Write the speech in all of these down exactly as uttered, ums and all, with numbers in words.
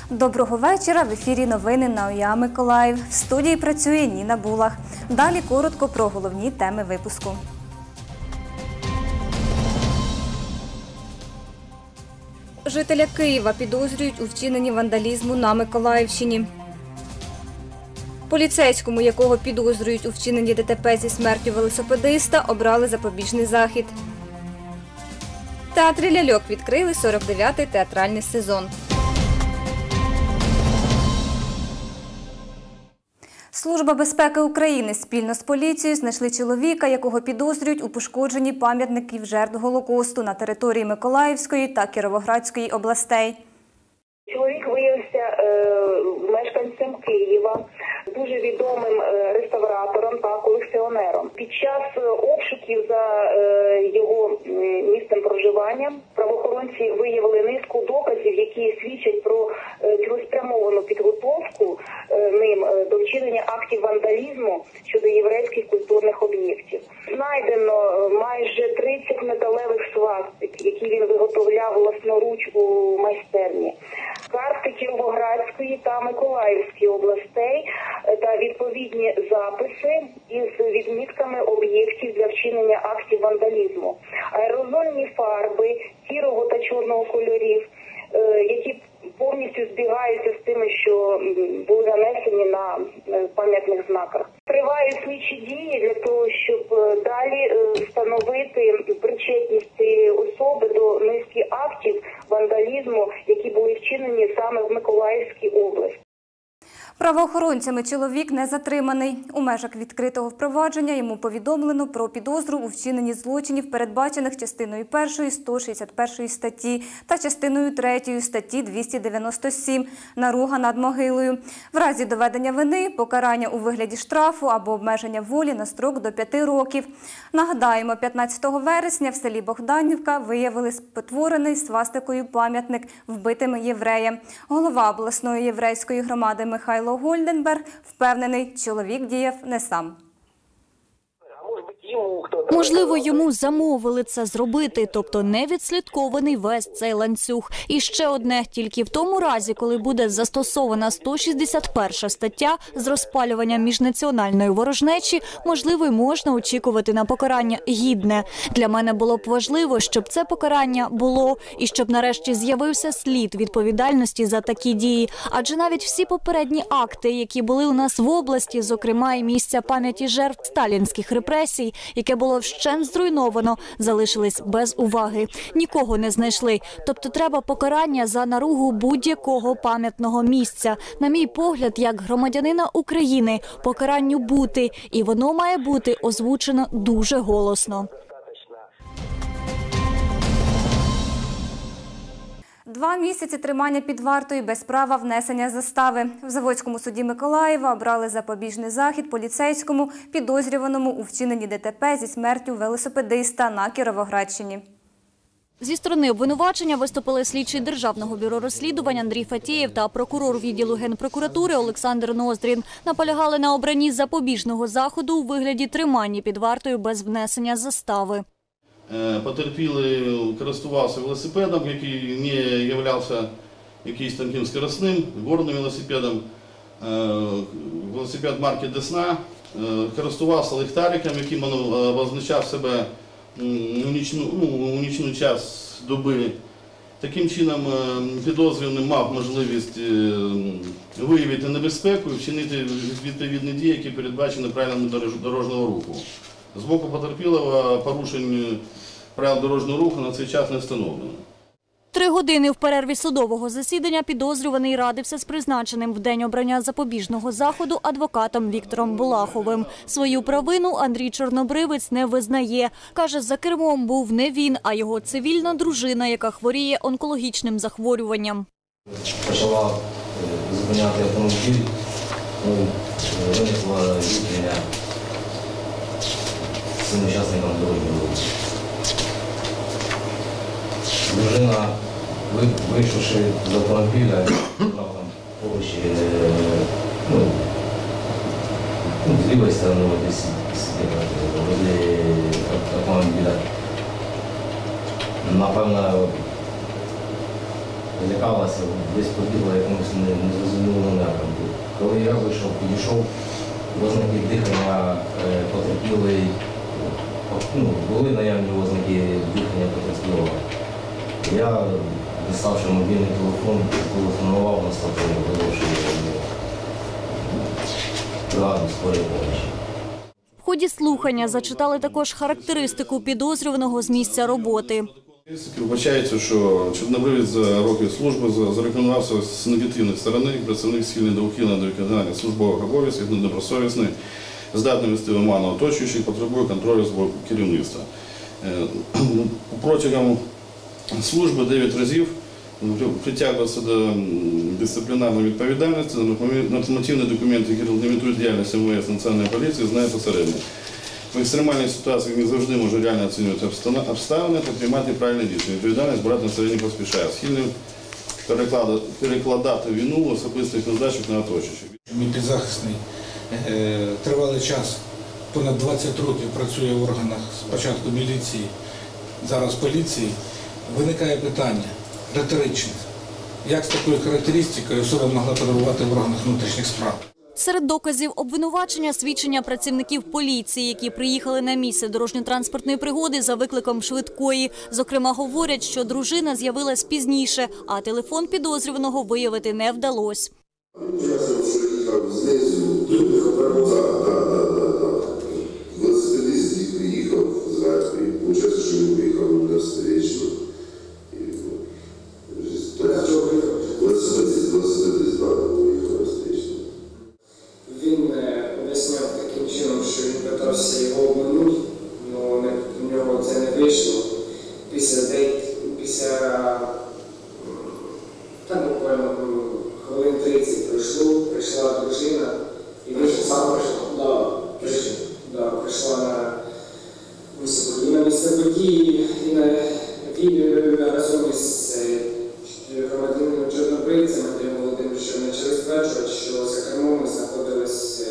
Доброго вечора. В ефірі новини на ОЯ Миколаїв. В студії працює Ніна Булах. Далі коротко про головні теми випуску. Жителя Києва підозрюють у вчиненні вандалізму на Миколаївщині. Поліцейському, якого підозрюють у вчиненні ДТП зі смертю велосипедиста, обрали запобіжний захід. В театрі ляльок відкрили сорок дев'ятий театральний сезон. Служба безпеки України спільно з поліцією знайшли чоловіка, якого підозрюють у пошкодженні пам'ятників жертв Голокосту на території Миколаївської та Кіровоградської областей. Чоловік виявився е, мешканцем Києва, дуже відомим е, реставратором та колекціонером. Під час обшуків за е, його місцем проживання правоохоронці виявили низку доказів, які свідчать про е, цілеспрямовану підготовку е, ним е, до вчинення актів вандалізму щодо єврейських культурних об'єктів. Знайдено майже тридцять металевих свастик, які він виготовляв власноруч у майстерні. Карти Кіровоградської та Миколаївської областей та відповідні записи із відмітками об'єктів для вчинення актів вандалізму. Аерозольні фарби сірого та чорного кольорів, які повністю збігаються з тими, що були нанесені на пам'ятних знаках. Тривають слідчі дії для того, щоб далі встановити причетність цієї особи до низки актів вандалізму, які були вчинені саме в Миколаївській області. Правоохоронцями чоловік не затриманий. У межах відкритого впровадження йому повідомлено про підозру у вчиненні злочинів, передбачених частиною першою сто шістдесят першої статті та частиною третьою статті двісті дев'яносто сім «Наруга над могилою». В разі доведення вини – покарання у вигляді штрафу або обмеження волі на строк до п'яти років. Нагадаємо, п'ятнадцятого вересня в селі Богданівка виявили спотворений свастикою пам'ятник вбитим євреям. Голова обласної єврейської громади Михайло Гольденберг впевнений, чоловік діяв не сам. Можливо, йому замовили це зробити, тобто не відслідкований весь цей ланцюг. І ще одне, тільки в тому разі, коли буде застосована сто шістдесят перша стаття з розпалювання міжнаціональної ворожнечі, можливо, й можна очікувати на покарання гідне. Для мене було б важливо, щоб це покарання було і щоб нарешті з'явився слід відповідальності за такі дії. Адже навіть всі попередні акти, які були у нас в області, зокрема і місця пам'яті жертв сталінських репресій, яке було вщент зруйновано, залишились без уваги. Нікого не знайшли. Тобто треба покарання за наругу будь-якого пам'ятного місця. На мій погляд, як громадянина України, покаранню бути. І воно має бути озвучено дуже голосно. Два місяці тримання під вартою без права внесення застави. В Заводському суді Миколаєва обрали запобіжний захід поліцейському, підозрюваному у вчиненні ДТП зі смертю велосипедиста на Кіровоградщині. Зі сторони обвинувачення виступили слідчий Державного бюро розслідувань Андрій Фатєєв та прокурор відділу Генпрокуратури Олександр Ноздрін. Наполягали на обранні запобіжного заходу у вигляді тримання під вартою без внесення застави. Потерпілий користувався велосипедом, який не являвся якимось таким скоростним, горним велосипедом. Велосипед марки Десна, користувався ліхтариком, яким він обозначав себе у нічну, ну, у нічну час доби. Таким чином підозрюваний мав можливість виявити небезпеку і вчинити відповідні дії, які передбачені правилами дорожнього руху. З боку потерпілого порушень правил дорожнього руху на цей час не встановлено. Три години в перерві судового засідання підозрюваний радився з призначеним в день обрання запобіжного заходу адвокатом Віктором Булаховим. Свою провину Андрій Чорнобривець не визнає. Каже, за кермом був не він, а його цивільна дружина, яка хворіє онкологічним захворюванням. Почала зупиняти автомобіль, виникла зіткнення з цим учасником дорожнього руху. Дружина, вийшовши з автомобіля, поруч, ну, з лівої сторони, десь возле автомобіля, напевно, злякалася, десь побігла якомусь незрозумілому напрямку. Коли я вийшов, підійшов, ознаки дихання потерпілої, ну, були наявні ознаки дихання потерпілого. Я, діставши мобільний телефон, телефонував на сто три, виявивши бригаду скорої помощі. В ході слухання зачитали також характеристику підозрюваного з місця роботи. Вбачається, що чорнобривець за роки служби зарекомендувався з негативної сторони, працівник схильний до ухилення до виконання службових обов'язків, недобросовісний, здатний вести в оману оточуючих, потребує контролю з боку керівництва. Протягом служби дев'ять разів притягувався до дисциплінарної відповідальності, нормативні документи, які регламентують діяльність ем ве ес Національної поліції, знає посередньо. В екстремальних ситуаціях не завжди може реально оцінювати обставини та приймати правильні рішення. Відповідальність брати на себе не поспішає, схильний перекладати вину особистих нездачок на оточуючих. Мій підзахисний тривалий час, понад двадцять років працює в органах спочатку міліції, зараз поліції. Виникає питання риторичне. Як з такою характеристикою особа могла перебувати в органах внутрішніх справ? Серед доказів обвинувачення – свідчення працівників поліції, які приїхали на місце дорожньо-транспортної пригоди за викликом швидкої. Зокрема, говорять, що дружина з'явилась пізніше, а телефон підозрюваного виявити не вдалося. Велосипедист приїхав зранку, і виходить, що він виїхав на встречу. Велосипедист, велосипедист, так, виїхав на встречу. Він об'ясняв таким чином, що він питався його обманути, але в нього це не вийшло. Після день, після там буквально хвилин тридцять пройшло, прийшла дружина, і він сам прийшов. Да, прийшла, да, прийшла на місце події. На місце події і на відео разом із громадянином чорнобривцем Андрієм Володимировичем почали стверджувати, що за кермом знаходилась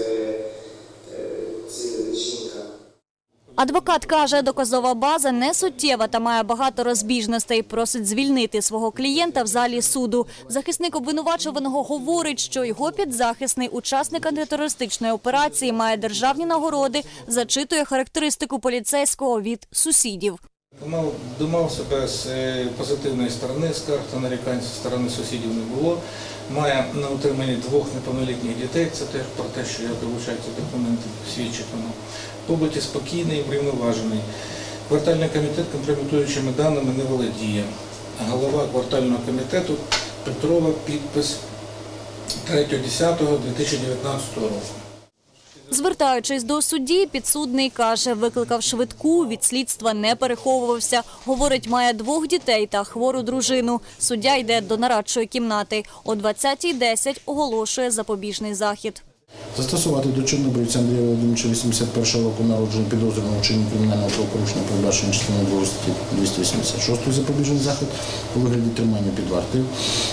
ця жінка. Адвокат каже, доказова база не суттєва та має багато розбіжностей. Просить звільнити свого клієнта в залі суду. Захисник обвинувачуваного говорить, що його підзахисний учасник антитерористичної операції має державні нагороди, зачитує характеристику поліцейського від сусідів. Думав себе з позитивної сторони, скарг та нарікань зі сторони сусідів не було. Має на утриманні двох неповнолітніх дітей, це теж про те, що я долучаю ці документи, свідчить воно. Побуті спокійний і врівноважений. Квартальний комітет компрометуючими даними не володіє. Голова квартального комітету Петрова, підпис третього десятого дві тисячі дев'ятнадцятого року. Звертаючись до судді, підсудний каже, викликав швидку, від слідства не переховувався. Говорить, має двох дітей та хвору дружину. Суддя йде до нарадчої кімнати. О двадцятій десять оголошує запобіжний захід. Застосувати до чорнобривця Андрія Володимировича вісімдесят першого року народження підозрюваного вчинення кримінального правопорушення, передбаченого частиною другої статті двісті вісімдесят шість запобіжний захід у вигляді тримання під вартою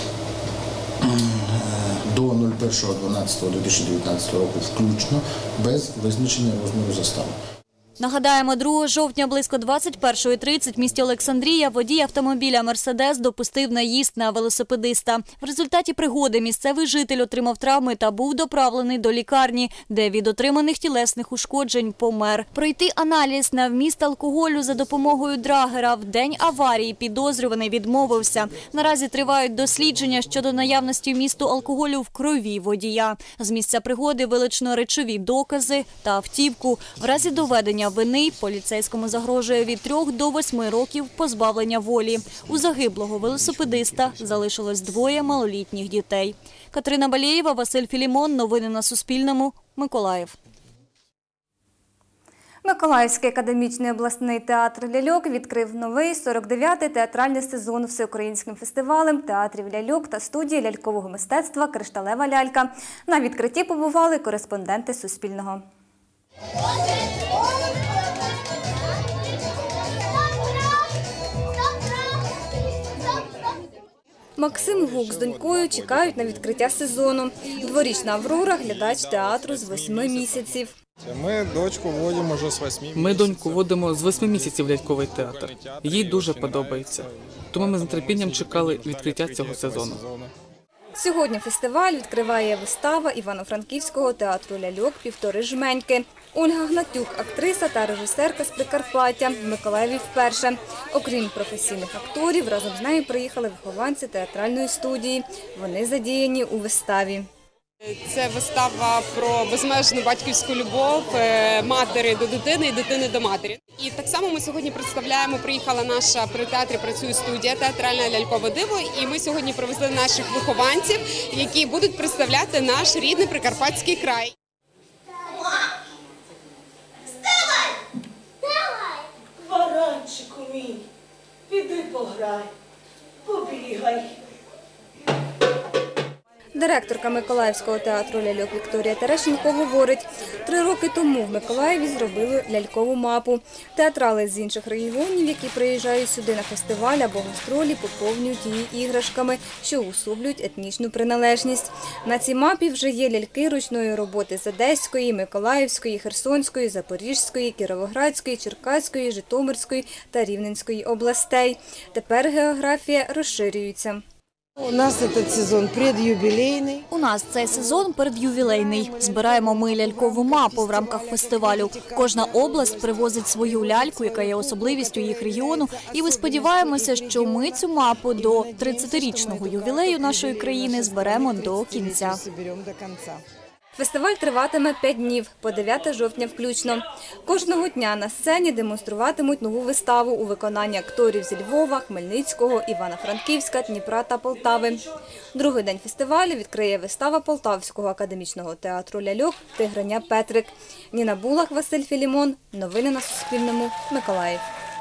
до нуль першого дванадцятого дві тисячі дев'ятнадцятого року включно, без визначення розміру застави. Нагадаємо, другого жовтня близько двадцять першої тридцять в місті Олександрія водій автомобіля «Мерседес» допустив наїзд на велосипедиста. В результаті пригоди місцевий житель отримав травми та був доправлений до лікарні, де від отриманих тілесних ушкоджень помер. Пройти аналіз на вміст алкоголю за допомогою драгера в день аварії підозрюваний відмовився. Наразі тривають дослідження щодо наявності вмісту алкоголю в крові водія. З місця пригоди вилучено речові докази та автівку. В разі доведення вини поліцейському загрожує від трьох до восьми років позбавлення волі. У загиблого велосипедиста залишилось двоє малолітніх дітей. Катерина Балєєва, Василь Філімон. Новини на Суспільному. Миколаїв. Миколаївський академічний обласний театр «Ляльок» відкрив новий сорок дев'ятий театральний сезон всеукраїнським фестивалем театрів ляльок та студії лялькового мистецтва «Кришталева лялька». На відкритті побували кореспонденти Суспільного. Максим Гук з донькою чекають на відкриття сезону. Дворічна Аврора – глядач театру з восьми місяців. Ми дочку водимо вже з восьми місяців. Ми доньку водимо з восьми місяців ляльковий театр. Їй дуже подобається. Тому ми з нетерпінням чекали відкриття цього сезону. Сьогодні фестиваль відкриває вистава Івано-Франківського театру ляльок «Півтори жменьки». Ольга Гнатюк – актриса та режисерка з Прикарпаття, в Миколаєві вперше. Окрім професійних акторів, разом з нею приїхали вихованці театральної студії. Вони задіяні у виставі. Це вистава про безмежну батьківську любов матері до дитини і дитини до матері. І так само ми сьогодні представляємо, приїхала наша при театрі працює студія театральна лялькове диво, і ми сьогодні привезли наших вихованців, які будуть представляти наш рідний Прикарпатський край. Вставай! Вставай! Баранчику мій, піди пограй, побігай. Директорка Миколаївського театру ляльок Вікторія Терещенко говорить, три роки тому в Миколаєві зробили лялькову мапу. Театрали з інших регіонів, які приїжджають сюди на фестиваль або гастролі, поповнюють її іграшками, що усублюють етнічну приналежність. На цій мапі вже є ляльки ручної роботи з Одеської, Миколаївської, Херсонської, Запорізької, Кіровоградської, Черкаської, Житомирської та Рівненської областей. Тепер географія розширюється. У нас цей сезон предювілейний. У нас цей сезон передювілейний. Збираємо ми лялькову мапу в рамках фестивалю. Кожна область привозить свою ляльку, яка є особливістю їх регіону. І ми сподіваємося, що ми цю мапу до тридцятирічного ювілею нашої країни зберемо до кінця. Фестиваль триватиме п'ять днів, по дев'яте жовтня включно. Кожного дня на сцені демонструватимуть нову виставу у виконанні акторів зі Львова, Хмельницького, Івано-Франківська, Дніпра та Полтави. Другий день фестивалю відкриє вистава Полтавського академічного театру ляльок «Тигриня Петрик». Ніна Булах, Василь Філімон. Новини на Суспільному. Миколаїв.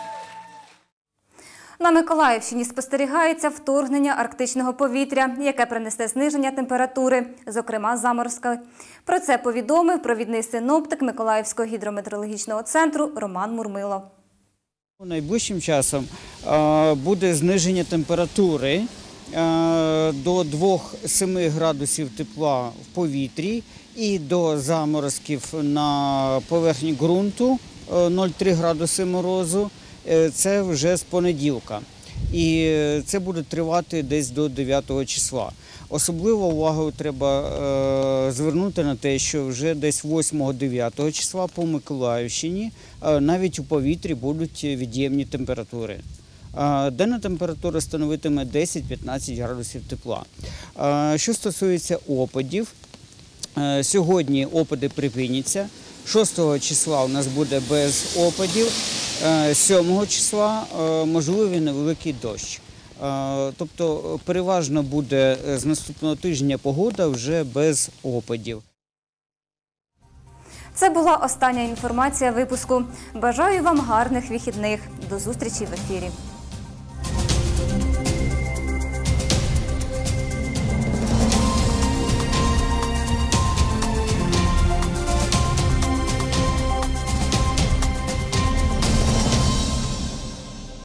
На Миколаївщині спостерігається вторгнення арктичного повітря, яке принесе зниження температури, зокрема заморозки. Про це повідомив провідний синоптик Миколаївського гідрометеорологічного центру Роман Мурмило. Найближчим часом буде зниження температури до двох семи градусів тепла в повітрі і до заморозків на поверхні ґрунту нуль цілих три градуси морозу. Це вже з понеділка. І це буде тривати десь до дев'ятого числа. Особливо увагу треба е, звернути на те, що вже десь восьмого-дев'ятого числа по Миколаївщині е, навіть у повітрі будуть від'ємні температури. Е, денна температура становитиме десять-п'ятнадцять градусів тепла. Е, що стосується опадів, е, сьогодні опади припиняться. шостого числа у нас буде без опадів. сьомого числа можливий невеликий дощ. Тобто переважно буде з наступного тижня погода вже без опадів. Це була остання інформація випуску. Бажаю вам гарних вихідних. До зустрічі в ефірі.